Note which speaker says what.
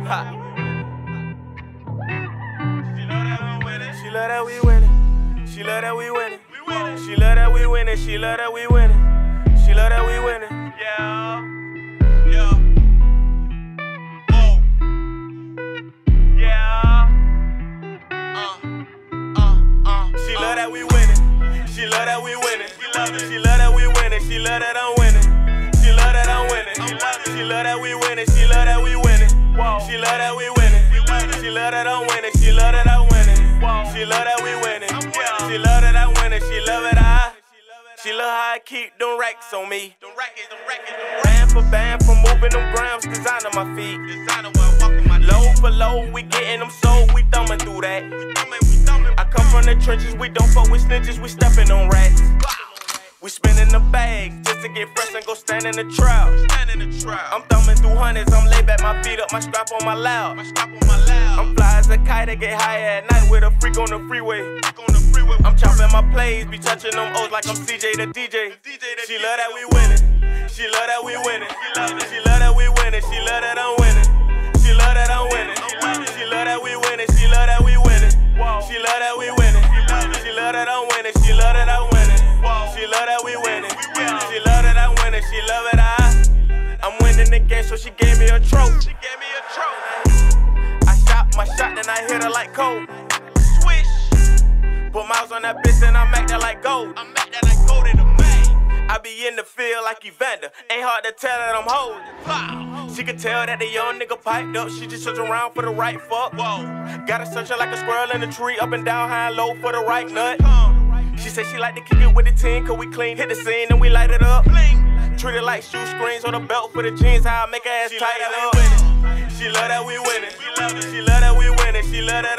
Speaker 1: Ha. She love that we winning. She love that we winning. She love that we winning. She love that we winning. She love that we winning. Yeah. Yeah. Oh. Yeah. She love that we winning. She love that we winning. She love it. She love that we winning. She love that I'm winning. She love that I'm winning. She love that we winning. She love that we winning. She love that we winning. She love that I'm winning. She love that I'm winning. She love that we winning. She love that I'm winning. She love it She love how I keep them racks on me. Band for band for moving them grams, designing my feet. Low for low, we getting them sold, we thumbing through that. I come from the trenches, we don't fuck with snitches, we stepping on rats. We spinning the bag just to get fresh and go stand in the trap. I'm thumbing through hundreds, I'm laid back, my feet up, my strap on my loud. I'm fly as a kite, I get high at night with a freak on the freeway. I'm chopping my plays, be touching them O's like I'm CJ the DJ. She love that we winning. She love that we winning. She love that we winning. She love that I'm winning. She love that I'm winning. She love that we winning. She love that we winning. She love that we winning. She love that I'm winning. She love that I'm winning. She love that we winning. She love that I'm winning. She love it I'm winning the game, so she gave me a trophy. I shot my shot, then I hit her like cold. Put miles on that bitch and I'm acting like gold. In the main. I be in the field like Evander. Ain't hard to tell that I'm holding. She can tell that the young nigga piped up. She just search around for the right fuck. Got her searching like a squirrel in the tree. Up and down, high and low for the right nut. She said she like to kick it with the team, cause we clean. Hit the scene and we light it up. Treat it like shoe screens on the belt for the jeans. How I make her ass tighten up. She love that we winning. She love that we winning. She love that